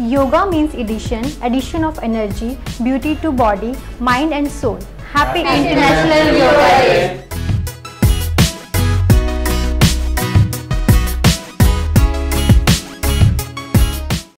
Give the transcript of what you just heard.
Yoga means addition of energy, beauty to body, mind and soul. Happy International Yoga Day!